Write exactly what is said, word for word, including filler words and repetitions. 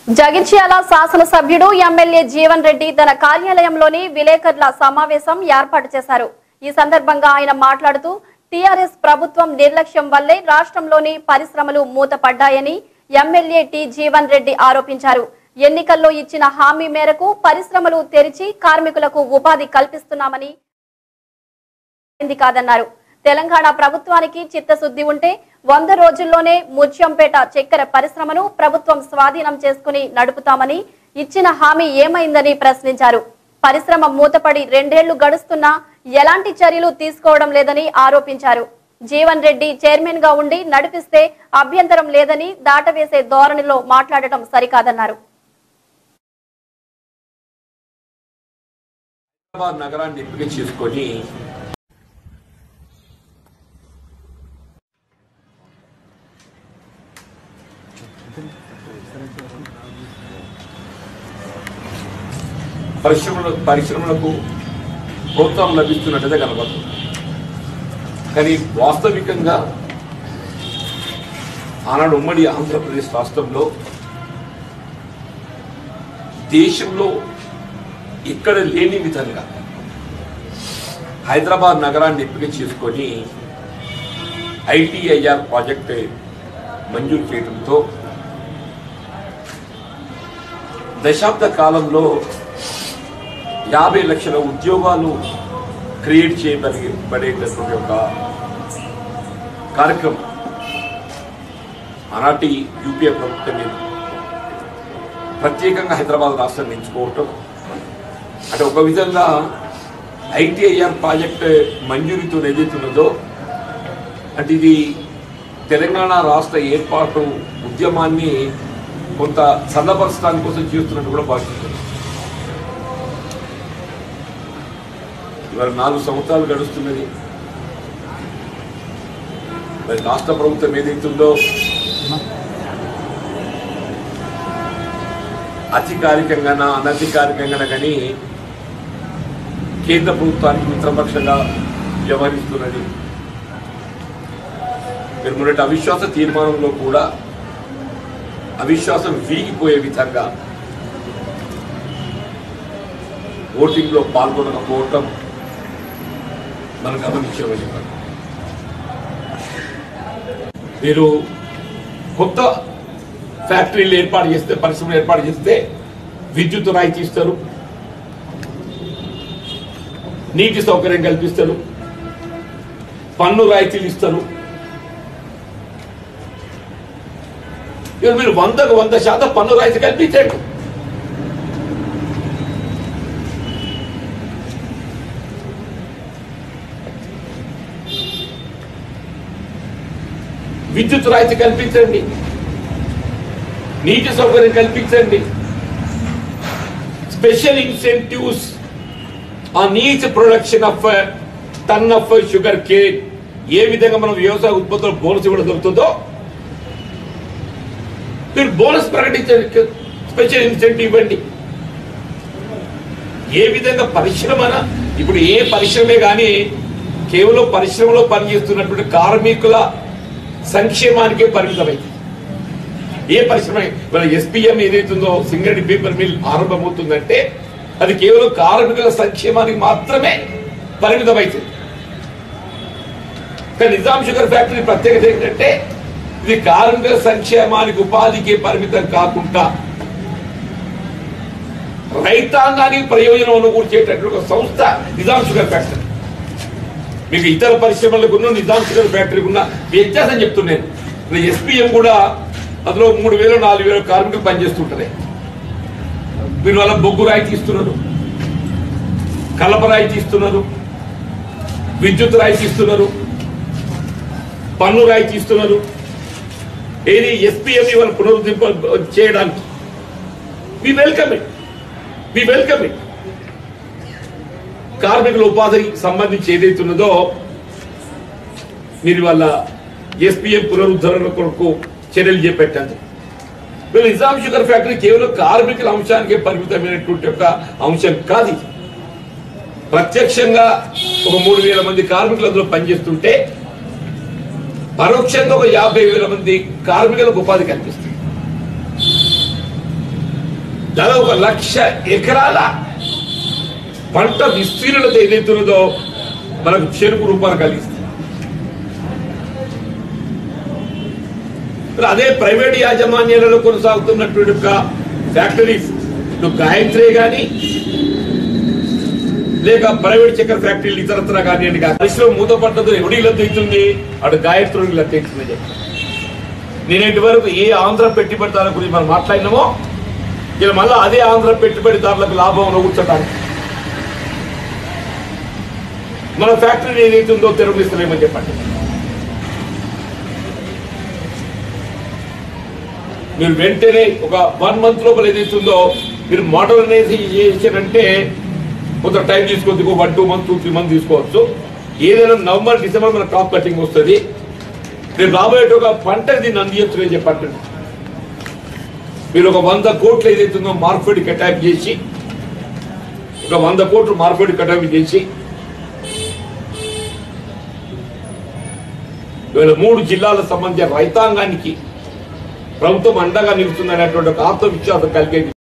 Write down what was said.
జగిత్యాల శాసనసభ్యుడు ఎమ్మెల్యే జీవన్ రెడ్డి తన కార్యాలయంలోని విలేకరుల సమావేశం ఏర్పాటు చేశారు. ఈ సందర్భంగా ఆయన మాట్లాడుతూ టీఆర్ఎస్ ప్రభుత్వం నిర్లక్ష్యం వల్లే రాష్ట్రంలోని పరిశ్రమలు మూతపడ్డాయని ఎమ్మెల్యే టి జీవన్ రెడ్డి ఆరోపించారు. ఎన్నికల్లో ఇచ్చిన హామీ మేరకు పరిశ్రమలు తెరిచి కార్మికులకు ఉపాధి కల్పిస్తున్నామని కాదన్నారు. తెలంగాణ ప్రభుత్వానికి చిత్తశుద్ధి ఉంటే వంద రోజుల్లోనే ముత్యంపేట చక్కెర పరిశ్రమను ప్రభుత్వం స్వాధీనం చేసుకుని నడుపుతామని ఇచ్చిన హామీ ఏమైందని ప్రశ్నించారు. పరిశ్రమ మూతపడి రెండేళ్లు గడుస్తున్నా ఎలాంటి చర్యలు తీసుకోవడం లేదని ఆరోపించారు. జీవన్ రెడ్డి చైర్మన్ గా ఉండి నడిపిస్తే అభ్యంతరం లేదని దాటవేసే ధోరణిలో మాట్లాడటం సరికాదన్నారు. నగరాన్ని ఎంపిక చేసుకొని పరిశ్రమల పరిశ్రమలకు ప్రోత్సాహం లభిస్తున్నట్టుగా కనబడుతుంది. కానీ వాస్తవికంగా ఆనాడు ఉమ్మడి ఆంధ్రప్రదేశ్ రాష్ట్రంలో దేశంలో ఇక్కడ లేని విధంగా హైదరాబాద్ నగరాన్ని ఎంపిక చేసుకొని ఐటీఐఆర్ ప్రాజెక్ట్ మంజూరు చేయడంతో దశాబ్ద కాలంలో యాభై లక్షల ఉద్యోగాలు క్రియేట్ చేయబడేటటువంటి ఒక కార్యక్రమం ఆనాటి యూపీఏ ప్రభుత్వం మీద ప్రత్యేకంగా హైదరాబాద్ రాష్ట్రాన్ని ఎంచుకోవటం అంటే ఒక విధంగా ఐటీఐఆర్ ప్రాజెక్ట్ మంజూరీతో ఏదైతున్నదో అంటే ఇది తెలంగాణ రాష్ట్ర ఏర్పాటు ఉద్యమాన్ని కొంత చల్లపరచడానికి కోసం చేస్తున్నట్టు కూడా భావిస్తుంది. ఇవాళ నాలుగు సంవత్సరాలు గడుస్తున్నది. మరి రాష్ట్ర ప్రభుత్వం ఏదైతుందో అధికారికంగానా అనధికారికంగానా కానీ కేంద్ర ప్రభుత్వానికి మిత్రపక్షంగా వ్యవహరిస్తున్నది. మీరు మొదటి అవిశ్వాస తీర్మానంలో కూడా అవిశ్వాసం వీగిపోయే విధంగా ఓటింగ్లో పాల్గొనకపోవటం మనం గమనించవలసి. మీరు కొత్త ఫ్యాక్టరీలు ఏర్పాటు చేస్తే పరిశ్రమలు ఏర్పాటు చేస్తే విద్యుత్ రాయితీ ఇస్తారు, నీటి సౌకర్యం కల్పిస్తారు, పన్ను రాయితీలు ఇస్తారు. మీరు వందకు వంద శాతం పన్ను రాయితీ కల్పించండి. విద్యుత్ రాయితీ కల్పించండి, నీటి సౌకర్యం కల్పించండి, special incentives on each production of ton of sugar cane. ఏ విధంగా మనం వ్యవసాయ ఉత్పత్తులు బోనస్ ఇవ్వడం దొరుకుతుందో మీరు బోనస్ ప్రకటించండి, స్పెషల్ ఇన్సెంటివ్ ఇవ్వండి. ఏ విధంగా పరిశ్రమ ఇప్పుడు ఏ పరిశ్రమే కానీ కేవలం పరిశ్రమలో పనిచేస్తున్నటువంటి కార్మికుల సంక్షేమానికే పరిమితమైంది. ఏ పరిశ్రమ ఎస్పీఎం ఏదైతుందో సింగరేణి పేపర్ మిల్ ఆరంభమవుతుందంటే అది కేవలం కార్మికుల సంక్షేమానికి మాత్రమే పరిమితమైంది. కానీ నిజాం షుగర్ ఫ్యాక్టరీ ప్రత్యేకత ఏంటంటే ఇది కార్మికుల సంక్షేమానికి ఉపాధికి పరిమితం కాకుండా రైతాంగానికి ప్రయోజనం అనుకూర్చేటటువంటి ఒక సంస్థ నిజాం షుగర్ ఫ్యాక్టరీ. మీకు ఇతర పరిశ్రమలకు ఉన్న నిజాం షుగర్ ఫ్యాక్టరీకి ఉన్న వ్యత్యాసం చెప్తున్నాను. ఎస్పీఎం కూడా అందులో మూడు వేలు నాలుగు వేల కార్మికులు పనిచేస్తుంటారు. మీరు వాళ్ళ బొగ్గు రాయితీ ఇస్తున్నారు, కలప రాయితీ ఇస్తున్నారు, విద్యుత్ రాయితీ ఇస్తున్నారు, పన్ను రాయితీ ఇస్తున్నారు. ఏది ఎస్పీఎం ఇవాళ పునరుద్ధరింప చేయడానికి we welcome it we welcome it కార్మికుల ఉపాధికి సంబంధించి ఏదైతున్నదో మీరు వాళ్ళ ఎస్పీఎం పునరుద్ధరణ కొరకు చర్యలు చేపట్టారు. వీళ్ళు నిజాం షుగర్ ఫ్యాక్టరీ కేవలం కార్మికుల అంశానికే పరిమితమైనటువంటి ఒక అంశం కాదు. ప్రత్యక్షంగా ఒక మూడు వేల మంది కార్మికులు అందులో పనిచేస్తుంటే పరోక్షంగా ఒక యాభై వేల మంది కార్మికులకు ఉపాధి కల్పిస్తుంది. దాదాపు ఒక లక్ష ఎకరాల పంట విస్తీర్ణత ఏదైతున్నదో మనకు చెరుకు రూపాయలు కలిగిస్తుంది. అదే ప్రైవేట్ యాజమాన్యాలలో కొనసాగుతున్నటువంటి ఫ్యాక్టరీస్ గాయత్రి కానీ లేక ప్రైవేట్ చక్కెర ఫ్యాక్టరీలు ఇతరత్ర కానీ పరిశ్రమ మూతపడ్డదో ఎవడి లబ్ధిస్తుంది, అటు గాయత్రుడికి లబ్ధిస్తుందని చెప్పి నేనేటి వరకు ఏ ఆంధ్ర పెట్టుబడిదారుల గురించి మనం మాట్లాడినామో ఇలా మళ్ళీ అదే ఆంధ్ర పెట్టుబడిదారులకు లాభం కూర్చోటానికి మన ఫ్యాక్టరీ ఏదైతుందో తెరవనిస్తలేమని చెప్పండి. మీరు వెంటనే ఒక వన్ మంత్ లోపల ఏదైతుందో మీరు మోడర్నైజేషన్ అంటే కొంత టైం తీసుకోవచ్చు, one two month two three month తీసుకోవచ్చు. ఏదైనా నవంబర్ డిసెంబర్ మన టాప్ కటింగ్ వస్తుంది. మీరు రాబోయే ఒక పంట దీన్ని అందించు అని చెప్పండి. మీరు ఒక వంద కోట్లు ఏదైతుందో మార్కెట్ కటాఫ్ చేసి ఒక వంద కోట్లు మార్కెట్ కటాఫ్ చేసి ఇవాళ మూడు జిల్లాలకు సంబంధించిన రైతాంగానికి ప్రభుత్వం అండగా నిలుస్తుందనేటువంటి ఒక ఆత్మవిశ్వాసం కలిగే